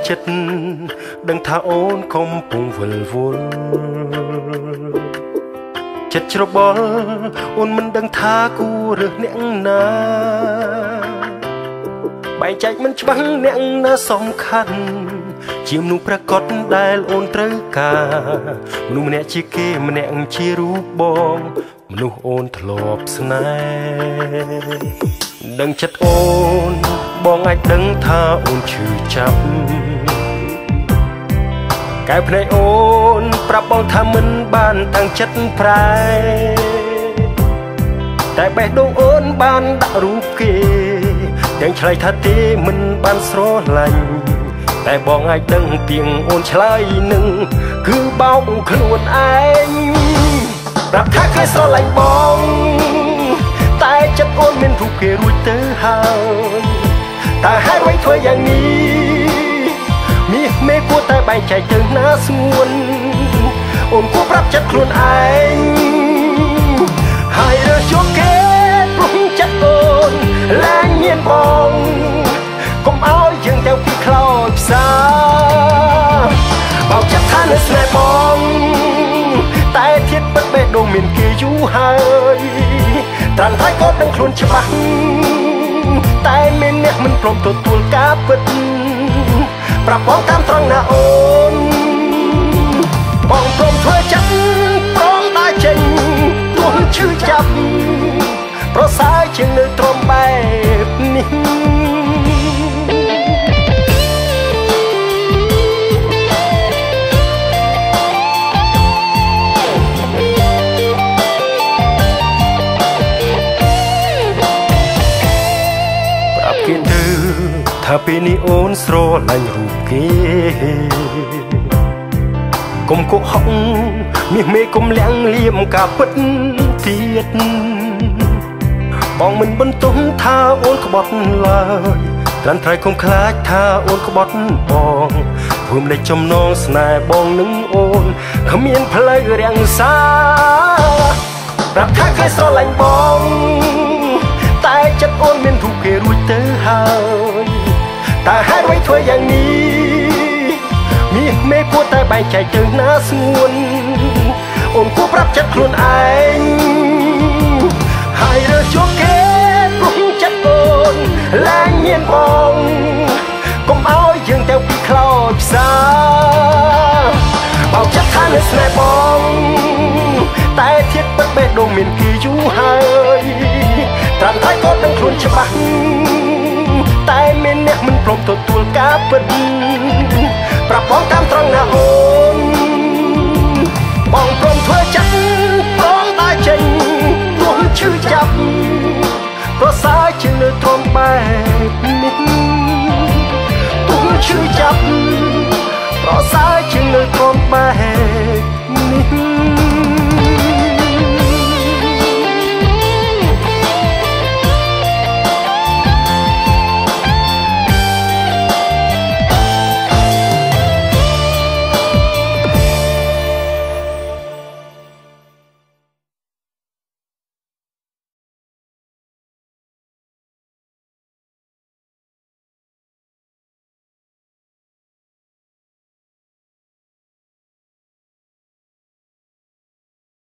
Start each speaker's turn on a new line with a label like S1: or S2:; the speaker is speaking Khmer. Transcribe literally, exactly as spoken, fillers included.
S1: ចិត្តដឹងថាអូនខំពុងវិលវល់ចិត្តច្របល់អូនមិនដឹងថាគូរើសអ្នកណាបែងចែកមិនច្បាស់អ្នកណាសំខាន់ជាមនុស្សប្រកបដែលអូនត្រូវការមនុស្សម្នាក់ជាគេម្នាក់ជារូបបងមនុស្សអូនធ្លាប់ស្នេហ៍ដឹងចិត្តអូនបងអាចដឹងថាអូនឈឺចាប់កែភ្នែកអូនប្រាប់បងថាមិនបានតាំងចិត្តប្រែតែបេះដូងអូនបានដាក់រូបគេទាំងឆ្លើយថាទេមិនបានស្រឡាញ់តែបងអាចដឹងទៀងអូនឆ្លើយនឹងគឺបោកខ្លួនឯងប្រាប់ថាគេស្រឡាញ់បងតែចិត្តអូនមានរូបគេរួចទៅហើយតែហេតុអ្វីធ្វើយ៉ាងនេះមាសមេគួរតែបែងចែកទៅណាស្ងួនអូនគួរប្រាប់ចិត្តខ្លួនឯងហើយរើសយកគេព្រោះចិត្តអូនឡើងមានបងកុំឲ្យយើងទៅពីខ្លោចផ្សាបោកចិត្តថានៅស្នេហ៍បងតែធៀបពិតបេះដូងមានគេយូរហើយត្រាំតែក៏ដឹងខ្លួនច្បាស់តែមានអ្នកមិនព្រមទទួលការពិតប្រាប់បងតាមត្រង់ណាអូនបងព្រមធ្វើចិត្តព្រមដើរចេញទោះឈឺចាប់ប្រសើរជាងនៅត្រមបែបនេះគេទៅថាពេលនេះអូនស្រឡាញ់រូបគេកុំកុហកមាសមេកុំលៀងលៀមការពិតទៀតបងមិនបន្ទោសថាអូនក្បត់ឡើយត្រាំត្រៃកុំខ្លាចថាអូនក្បត់បងព្រមនៃចំណងស្នេហ៍បងនឹងអូនគ្មានផ្លូវរាំងសាប្រាប់ថាគេស្រឡាញ់បងតែចិត្តអូនមានរូបគេរួចទៅហើយតែហេតុអ្វីធ្វើយ៉ាងនេះមាសមេគួរតែបែងចែកទៅណាស្ងួនអូនគួរប្រាប់ចិត្តខ្លួនឯងហើយរើសយកគេព្រោះចិត្តអូនឡើងមានបងកុំឲ្យយើងទៅពីខ្លោចផ្សាបោកចិត្តថានៅស្នេហ៍បងតែធៀបពិតបេះដូងមានគេយូរហើយត្រាំតែក៏ដឹងខ្លួនច្បាស់តែមានអ្នកមិនព្រមទទួលការពិតប្រាប់បងតាមត្រង់ណាអូនបងព្រមធ្វើចិត្តព្រមដើរចេញ